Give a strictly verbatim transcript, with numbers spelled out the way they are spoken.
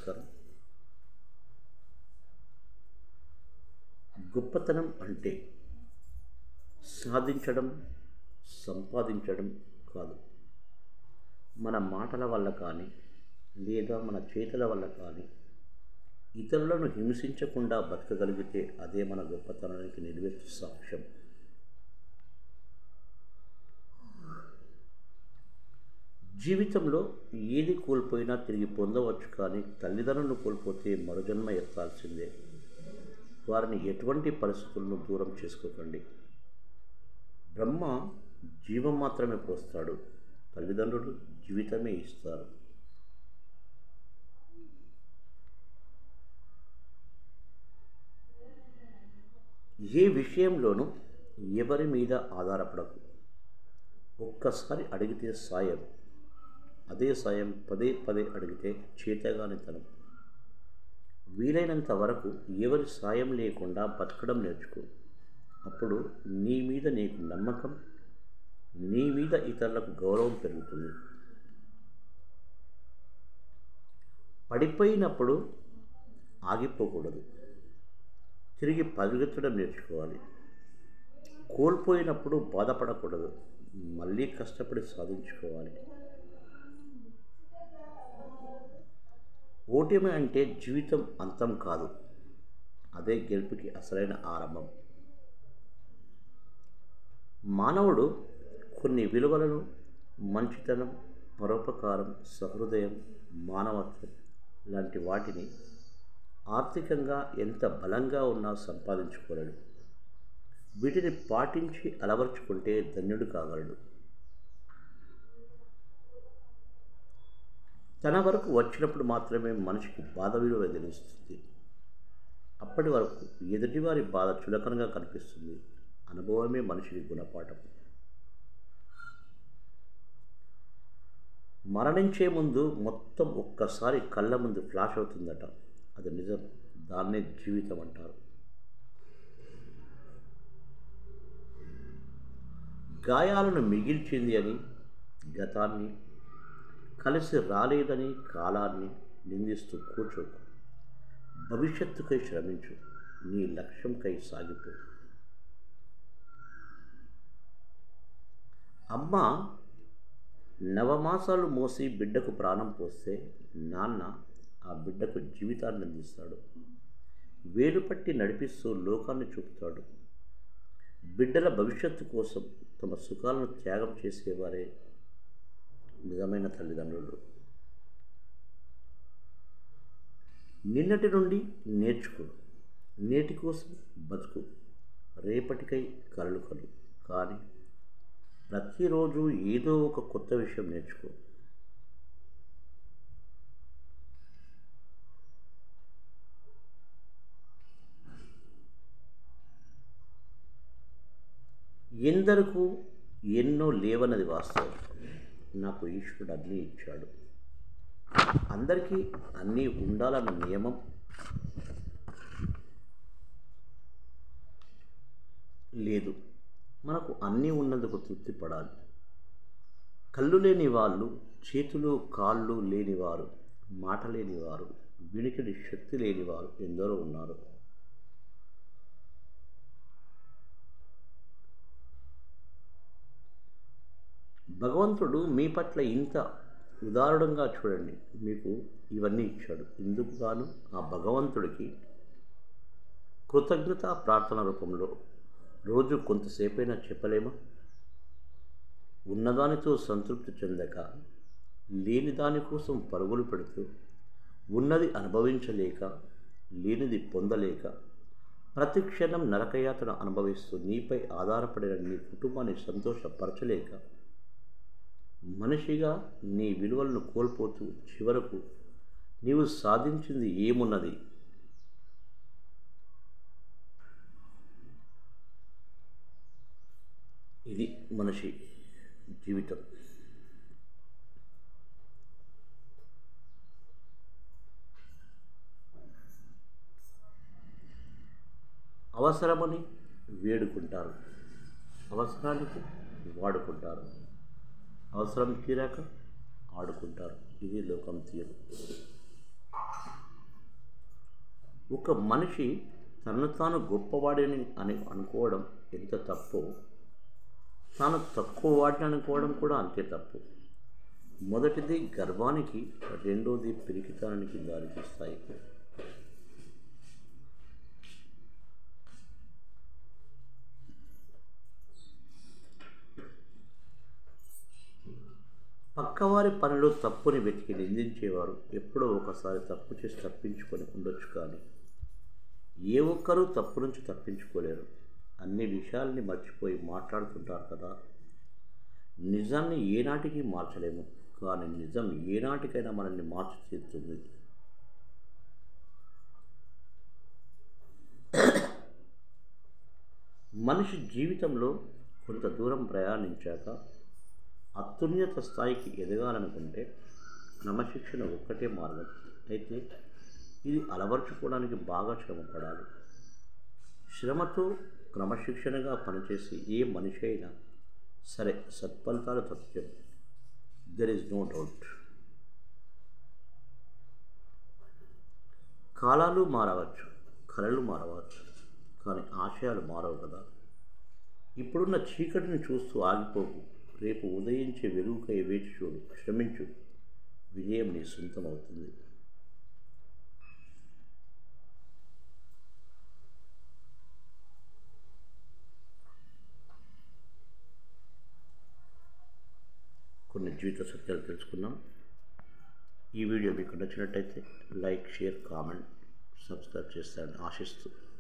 నమస్కారం. గొప్పతనం అంటే సాధించడం, సంపాదించడం కాదు. మన మాటల వల్ల కానీ లేదా మన చేతుల వల్ల కానీ ఇతరులను హింసించకుండా బతకగలిగితే అదే మన గొప్పతనానికి నిలువెత్తు సాక్ష్యం. జీవితంలో ఏది కోల్పోయినా తిరిగి పొందవచ్చు, కానీ తల్లిదండ్రులను కోల్పోతే మరుజన్మ ఎత్తాల్సిందే. వారిని ఎటువంటి పరిస్థితులను దూరం చేసుకోకండి. బ్రహ్మ జీవం మాత్రమే పోస్తాడు, తల్లిదండ్రులు జీవితమే ఇస్తారు. ఏ విషయంలోనూ ఎవరి మీద ఆధారపడకు. ఒక్కసారి అడిగితే సాయం, అదే సాయం పదే పదే అడిగితే చేతగానితనం. వీలైనంత వరకు ఎవరి సాయం లేకుండా బతకడం నేర్చుకో. అప్పుడు నీ మీద నీకు నమ్మకం, నీ మీద ఇతరులకు గౌరవం పెరుగుతుంది. పడిపోయినప్పుడు ఆగిపోకూడదు, తిరిగి పరిగెత్తడం నేర్చుకోవాలి. కోల్పోయినప్పుడు బాధపడకూడదు, మళ్ళీ కష్టపడి సాధించుకోవాలి. ఓటమి అంటే జీవితం అంతం కాదు, అదే గెలుపుకి అసలైన ఆరంభం. మానవుడు కొన్ని విలువలను, మంచితనం, పరోపకారం, సహృదయం, మానవత్వం లాంటి వాటిని ఆర్థికంగా ఎంత బలంగా ఉన్నా సంపాదించుకోలేడు. వీటిని పాటించి అలవర్చుకుంటే ధన్యుడు కాగలడు. తన వరకు వచ్చినప్పుడు మాత్రమే మనిషికి బాధ విలువ తెలుస్తుంది. అప్పటి వరకు ఎదుటివారి బాధ చులకనగా కనిపిస్తుంది. అనుభవమే మనిషికి గుణపాఠం. మరణించే ముందు మొత్తం ఒక్కసారి కళ్ళ ముందు ఫ్లాష్ అవుతుందట, అది నిజం. దాన్నే జీవితం అంటారు. గాయాలను మిగిల్చింది అని గతాన్ని, కలిసి రాలేదని కాలాన్ని నిందిస్తూ కూర్చోకు. భవిష్యత్తుకై శ్రమించు, నీ లక్ష్యంకై సాగిపో. అమ్మ నవమాసాలు మోసి బిడ్డకు ప్రాణం పోస్తే నాన్న ఆ బిడ్డకు జీవితాన్ని అందిస్తాడు. వేలు పట్టి నడిపిస్తూ లోకాన్ని చూపుతాడు. బిడ్డల భవిష్యత్తు కోసం తమ సుఖాలను త్యాగం చేసేవారే నిజమైన తల్లిదండ్రులు. నిన్నటి నుండి నేర్చుకో, నేటి కోసం బతుకు, రేపటికై కలలు కలు. కానీ ప్రతిరోజు ఏదో ఒక కొత్త విషయం నేర్చుకో. ఎందరకు ఎన్నో లేవన్నది వాస్తవం. నాకు ఈశ్వరుడు అన్నీ ఇచ్చాడు. అందరికీ అన్నీ ఉండాలన్న నియమం లేదు. మనకు అన్నీ ఉన్నందుకు తృప్తి పడాలి. కళ్ళు లేని వాళ్ళు, చేతులు కాళ్ళు లేనివారు, మాట లేనివారు, వినికిడి శక్తి లేనివారు ఎందరో ఉన్నారు. భగవంతుడు మీ పట్ల ఇంత ఉదారుణంగా చూడండి, మీకు ఇవన్నీ ఇచ్చాడు. ఇందుకు గాను ఆ భగవంతుడికి కృతజ్ఞత ప్రార్థన రూపంలో రోజు కొంతసేపైనా చెప్పలేమా? ఉన్నదానితో సంతృప్తి చెందక లేని దానికోసం పరుగులు పెడుతూ, ఉన్నది అనుభవించలేక లేనిది పొందలేక ప్రతి క్షణం నరకయాతన అనుభవిస్తూ నీపై ఆధారపడిన నీ కుటుంబాన్ని సంతోషపరచలేక మనిషిగా నీ విలువలను కోల్పోతూ చివరకు నీవు సాధించింది ఏమున్నది? ఇది మనిషి జీవితం. అవసరమని వేడుకుంటారు, అవసరానికి వాడుకుంటారు, అవసరం తీరాక ఆడుకుంటారు. ఇది లోకం తీరు. ఒక మనిషి తనను తాను గొప్పవాడిని అని అనుకోవడం ఎంత తప్పో, తాను తక్కువ వాడిని అనుకోవడం కూడా అంతే తప్పు. మొదటిది గర్వానికి, రెండోది పిరికితనానికి దారితీస్తాయి. పక్కవారి పనిలో తప్పుని వెతికి నిందించేవారు ఎప్పుడో ఒకసారి తప్పు చేసి తప్పించుకొని ఉండొచ్చు, కానీ ఏ ఒక్కరూ తప్పు నుంచి తప్పించుకోలేరు. అన్ని విషయాల్ని మర్చిపోయి మాట్లాడుతుంటారు కదా. నిజాన్ని ఏనాటికి మార్చలేము, కానీ నిజం ఏనాటికైనా మనల్ని మార్చి తీరుతుంది. మనిషి జీవితంలో కొంత దూరం ప్రయాణించాక అత్యున్నత స్థాయికి ఎదగాలనుకుంటే క్రమశిక్షణ ఒక్కటే మార్గం. అయితే ఇది అలవర్చుకోవడానికి బాగా శ్రమ పడాలి. శ్రమతో క్రమశిక్షణగా పనిచేసి ఏ మనిషి అయినా సరే సత్ఫలితాలు తథ్యం. There is no doubt. కాలాలు మారవచ్చు, కళలు మారవచ్చు, కానీ ఆశయాలు మారవు కదా. ఇప్పుడున్న చీకటిని చూస్తూ ఆగిపోకు. రేపు ఉదయించే వెలుగుకై వేచి చూడు, శ్రమించు, విజయం నీ సొంతం అవుతుంది. కొన్ని జీవిత సత్యాలు తెలుసుకున్నాం. ఈ వీడియో మీకు నచ్చినట్టయితే లైక్, షేర్, కామెంట్, సబ్స్క్రైబ్ చేస్తారని ఆశిస్తూ